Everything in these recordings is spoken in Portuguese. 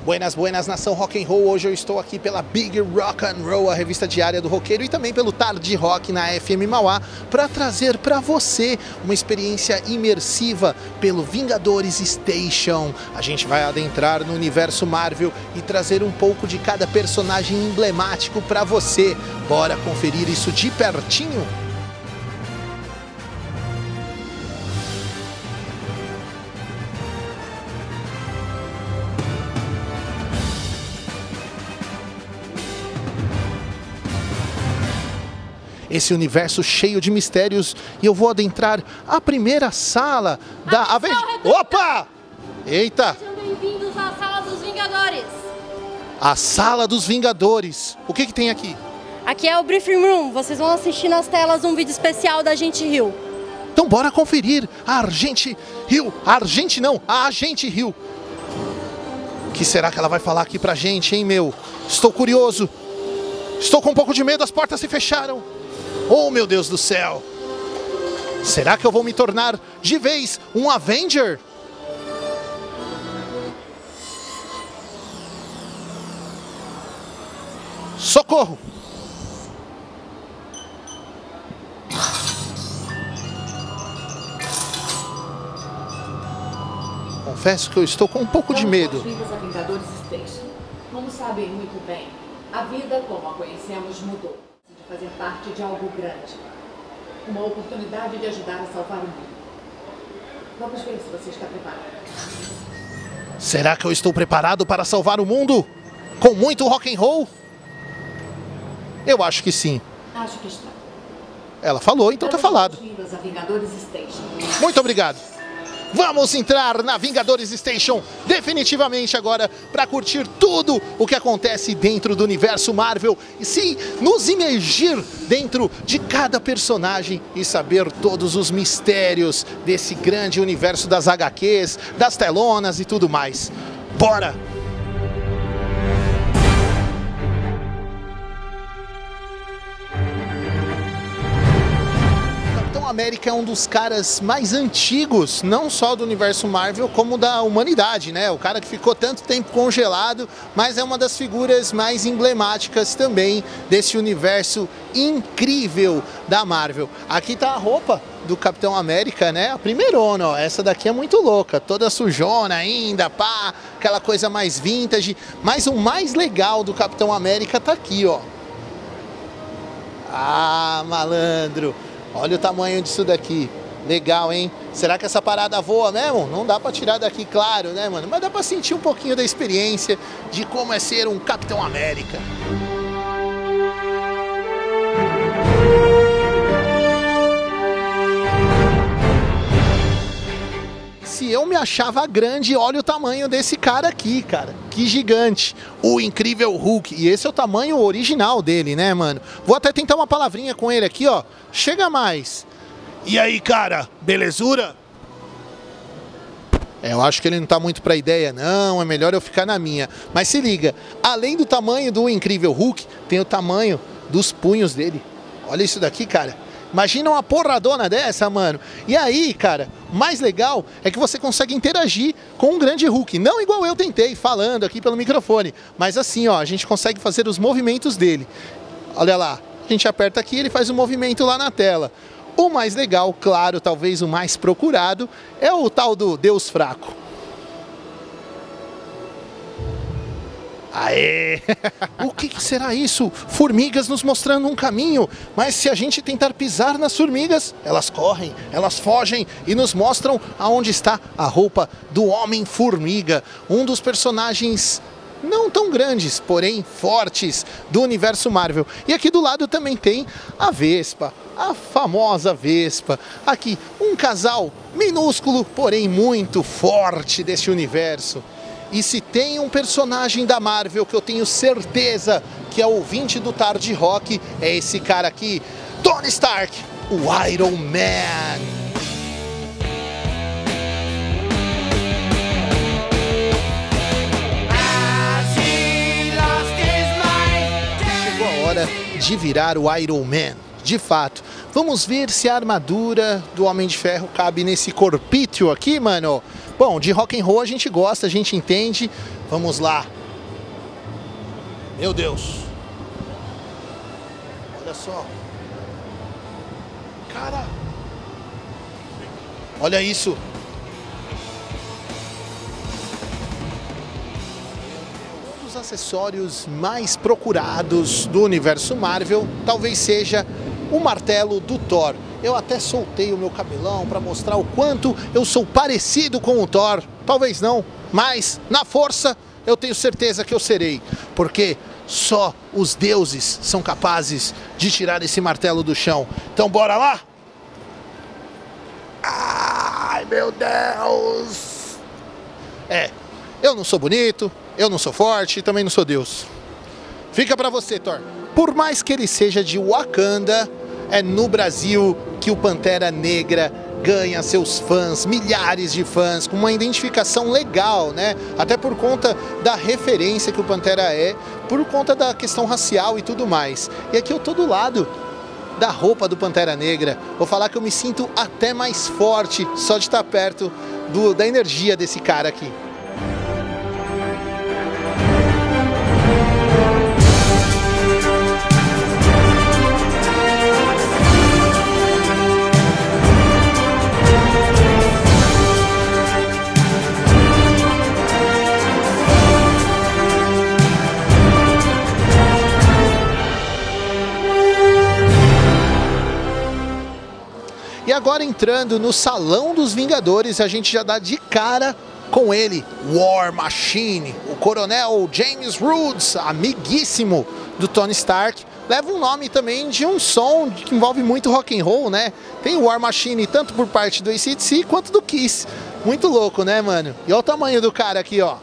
Buenas, buenas, nação rock and roll. Hoje eu estou aqui pela Big Rock and Roll, a revista diária do roqueiro, e também pelo Tarde Rock na FM Mauá, para trazer para você uma experiência imersiva pelo Vingadores Station. A gente vai adentrar no universo Marvel e trazer um pouco de cada personagem emblemático para você. Bora conferir isso de pertinho? Esse universo cheio de mistérios, e eu vou adentrar a primeira sala da... Opa! Eita! Sejam bem-vindos à Sala dos Vingadores. A Sala dos Vingadores. O que tem aqui? Aqui é o Briefing Room. Vocês vão assistir nas telas um vídeo especial da Agente Hill. Então bora conferir a Agente Hill. A Agente Hill. O que será que ela vai falar aqui pra gente, hein, meu? Estou curioso. Estou com um pouco de medo, as portas se fecharam. Oh, meu Deus do céu! Será que eu vou me tornar de vez um Avenger? Socorro! Confesso que eu estou com um pouco de medo. Bem-vindos a Vingadores Station. Como sabem muito bem, a vida como a conhecemos mudou. De fazer parte de algo grande. Uma oportunidade de ajudar a salvar o mundo. Vamos ver se você está preparado. Será que eu estou preparado para salvar o mundo? Com muito rock and roll? Eu acho que sim. Acho que está. Ela falou, então tá falado. Bem-vindos a Vingadores Station. Muito obrigado. Vamos entrar na Vingadores Station definitivamente agora para curtir tudo o que acontece dentro do universo Marvel e sim, nos imergir dentro de cada personagem e saber todos os mistérios desse grande universo das HQs, das telonas e tudo mais. Bora! América é um dos caras mais antigos, não só do universo Marvel, como da humanidade, né? O cara que ficou tanto tempo congelado, mas é uma das figuras mais emblemáticas também desse universo incrível da Marvel. Aqui tá a roupa do Capitão América, né? A primeirona, ó. Essa daqui é muito louca, toda sujona ainda, pá, aquela coisa mais vintage. Mas o mais legal do Capitão América tá aqui, ó. Ah, malandro! Olha o tamanho disso daqui. Legal, hein? Será que essa parada voa mesmo? Não dá pra tirar daqui, claro, né, mano? Mas dá pra sentir um pouquinho da experiência de como é ser um Capitão América. Se eu me achava grande, olha o tamanho desse cara aqui, cara. Que gigante. O Incrível Hulk. E esse é o tamanho original dele, né, mano? Vou até tentar uma palavrinha com ele aqui, ó. Chega mais. E aí, cara? Belezura? Eu acho que ele não tá muito pra ideia, não. É melhor eu ficar na minha. Mas se liga. Além do tamanho do Incrível Hulk, tem o tamanho dos punhos dele. Olha isso daqui, cara. Imagina uma porradona dessa, mano. E aí, cara, o mais legal é que você consegue interagir com um grande Hulk. Não igual eu tentei, falando aqui pelo microfone. Mas assim, ó, a gente consegue fazer os movimentos dele. Olha lá, a gente aperta aqui e ele faz um movimento lá na tela. O mais legal, claro, talvez o mais procurado, é o tal do Deus Fraco. Aê! O que será isso? Formigas nos mostrando um caminho, mas se a gente tentar pisar nas formigas, elas correm, elas fogem e nos mostram aonde está a roupa do Homem-Formiga, um dos personagens não tão grandes, porém fortes do universo Marvel. E aqui do lado também tem a Vespa, a famosa Vespa. Aqui, um casal minúsculo, porém muito forte desse universo. E se tem um personagem da Marvel que eu tenho certeza que é ouvinte do Tarde Rock, é esse cara aqui, Tony Stark, o Iron Man. Chegou a hora de virar o Iron Man, de fato. Vamos ver se a armadura do Homem de Ferro cabe nesse corpício aqui, mano. Bom, de rock and roll a gente gosta, a gente entende. Vamos lá. Meu Deus. Olha só. Cara. Olha isso. Um dos acessórios mais procurados do universo Marvel talvez seja o martelo do Thor. Eu até soltei o meu cabelão para mostrar o quanto eu sou parecido com o Thor. Talvez não, mas na força eu tenho certeza que eu serei. Porque só os deuses são capazes de tirar esse martelo do chão. Então bora lá? Ai, meu Deus! Eu não sou bonito, eu não sou forte, também não sou Deus. Fica pra você, Thor. Por mais que ele seja de Wakanda, é no Brasil que o Pantera Negra ganha seus fãs, milhares de fãs, com uma identificação legal, né? Até por conta da referência que o Pantera é, por conta da questão racial e tudo mais. E aqui eu tô do lado da roupa do Pantera Negra. Vou falar que eu me sinto até mais forte só de estar perto da energia desse cara aqui. E agora entrando no Salão dos Vingadores, a gente já dá de cara com ele, War Machine, o Coronel James Rhodes, amiguíssimo do Tony Stark. Leva um nome também de um som que envolve muito rock and roll, né? Tem o War Machine tanto por parte do AC/DC quanto do Kiss. Muito louco, né, mano? E olha o tamanho do cara aqui, ó.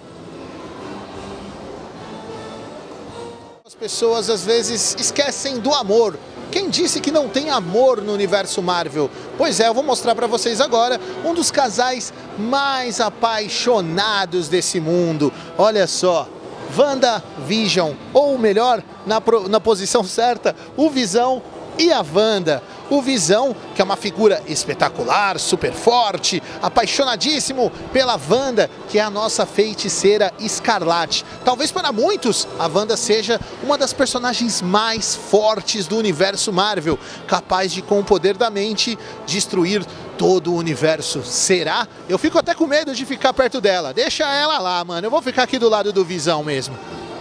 As pessoas às vezes esquecem do amor. Quem disse que não tem amor no universo Marvel? Pois é, eu vou mostrar pra vocês agora um dos casais mais apaixonados desse mundo. Olha só, WandaVision, ou melhor, na posição certa, o Visão e a Wanda. O Visão, que é uma figura espetacular, super forte, apaixonadíssimo pela Wanda, que é a nossa feiticeira Escarlate. Talvez para muitos a Wanda seja uma das personagens mais fortes do universo Marvel, capaz de, com o poder da mente, destruir todo o universo. Será? Eu fico até com medo de ficar perto dela. Deixa ela lá, mano. Eu vou ficar aqui do lado do Visão mesmo.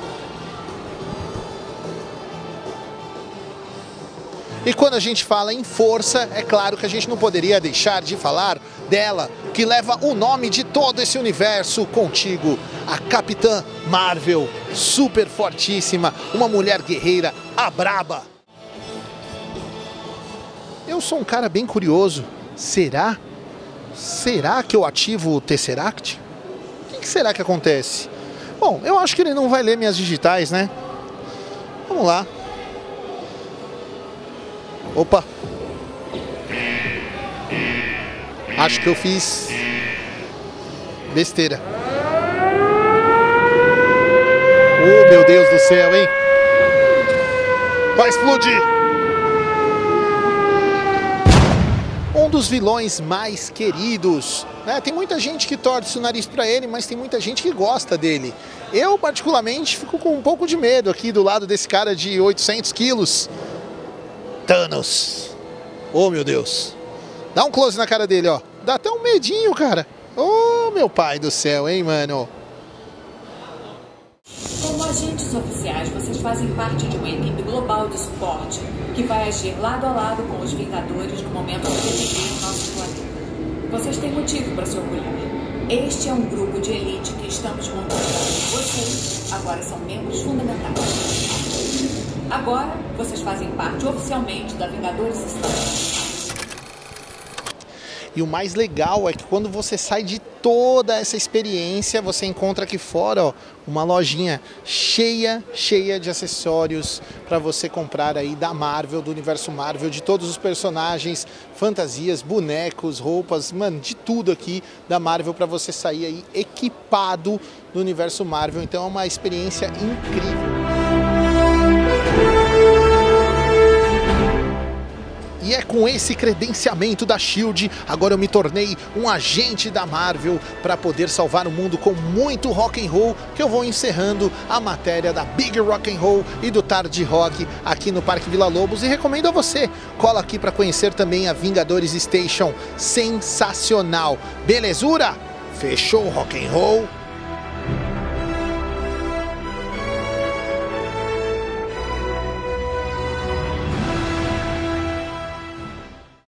E quando a gente fala em força, é claro que a gente não poderia deixar de falar dela, que leva o nome de todo esse universo contigo, a Capitã Marvel, super fortíssima, uma mulher guerreira, a braba. Eu sou um cara bem curioso. Será que eu ativo o Tesseract? O que será que acontece? Bom, eu acho que ele não vai ler minhas digitais, né? Vamos lá. Opa! Acho que eu fiz besteira. Oh, meu Deus do céu, hein? Vai explodir! Um dos vilões mais queridos, né? Tem muita gente que torce o nariz pra ele, mas tem muita gente que gosta dele. Eu, particularmente, fico com um pouco de medo aqui do lado desse cara de 800 quilos. Thanos. Oh, meu Deus. Dá um close na cara dele, ó. Dá até um medinho, cara. Oh, meu pai do céu, hein, mano. Como agentes oficiais, vocês fazem parte de uma equipe global de suporte que vai agir lado a lado com os Vingadores no momento de defender nosso planeta. Vocês têm motivo para se orgulhar. Este é um grupo de elite que estamos montando. Vocês agora são membros fundamentais. Agora, vocês fazem parte oficialmente da Vingadores Stand. E o mais legal é que quando você sai de toda essa experiência, você encontra aqui fora, ó, uma lojinha cheia de acessórios para você comprar aí da Marvel, do universo Marvel, de todos os personagens, fantasias, bonecos, roupas, mano, de tudo aqui da Marvel para você sair aí equipado no universo Marvel. Então é uma experiência incrível. E é com esse credenciamento da SHIELD, agora eu me tornei um agente da Marvel para poder salvar o mundo com muito rock and roll, que eu vou encerrando a matéria da Big Rock and Roll e do Tarde Rock aqui no Parque Vila Lobos, e recomendo a você, cola aqui para conhecer também a Vingadores Station, sensacional. Belezura? Fechou o rock and roll?